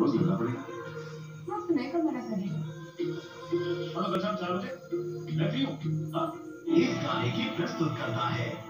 रोज करना पड़ेगा। हाँ, तो मैं कब मना कर रही हूँ? मतलब अच्छा 4 बजे मैं फ्री हूँ। हाँ, इस गाने की प्रस्तुत करता है